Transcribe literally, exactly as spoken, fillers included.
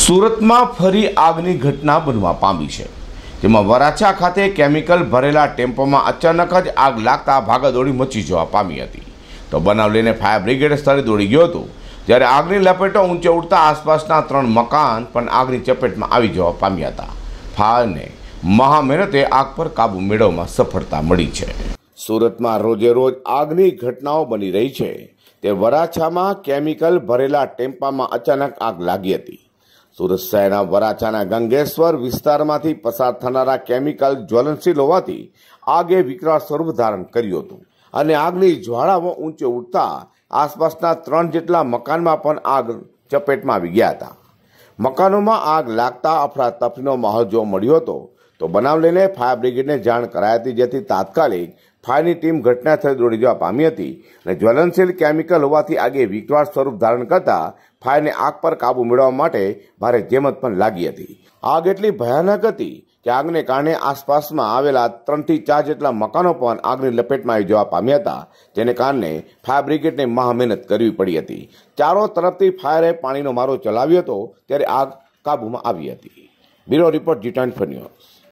સુરતમાં ફરી આગની ઘટના બનવા પામી છે, જેમાં વરાછા ખાતે કેમિકલ ભરેલા ટેમ્પોમાં અચાનક જ આગ લાગતા ભાગાદોડી મચી જવા પામી હતી. તો બનાવ લઈને ફાયર બ્રિગેડ સ્થળે દોડી ગયો હતું, જ્યારે આગની લપેટો ઊંચે ઉડતા આસપાસના ત્રણ મકાન પણ આગની ચપેટમાં આવી જવા પામ્યા હતા. ફાયરને મહા મહેનતે આગ પર કાબુ મેળવવામાં સફળતા મળી છે. સુરતમાં રોજે રોજ આગની ઘટનાઓ બની રહી છે. તે વરાછામાં કેમિકલ ભરેલા ટેમ્પામાં અચાનક આગ લાગી હતી. સુરત શહેરના વરાછાના ગંગેશ્વર વિસ્તારમાંથી પસાર થનારા કેમિકલ જ્વલનશીલ હોવાથી આગે વિકરાળ સ્વરૂપ ધારણ કર્યું હતું અને આગની જ્વાળાઓ ઊંચે ઉઠતા આસપાસના ત્રણ જેટલા મકાનમાં પણ આગ ચપેટમાં આવી ગયા હતા. મકાનોમાં આગ લાગતા અફરાતફરીનો માહોલ જોવા મળ્યો હતો. તો બનાવ લઈને ફાયર બ્રિગેડને જાણ કરાઈ હતી, જેથી તાત્કાલિક ફાયરની ટીમ ઘટના સ્થળે દોડી જવા પામી હતી અને જ્વલનશીલ કેમિકલ હોવાથી આગે વિકરાળ સ્વરૂપ ધારણ કરતા ફાયરને આગ પર કાબુ મેળવવા માટે ભારે જહેમત પણ લાગી હતી. આગ એટલી ભયાનક હતી કે આગને કારણે આસપાસમાં આવેલા ત્રણથી ચાર જેટલા મકાનો પણ આગની લપેટમાં આવી જવા પામ્યા હતા, જેને કારણે ફાયર બ્રિગેડને મહા મહેનત કરવી પડી હતી. ચારો તરફથી ફાયરે પાણીનો મારો ચલાવ્યો હતો, ત્યારે આગ કાબૂમાં આવી હતી. Bureau report G twenty four news.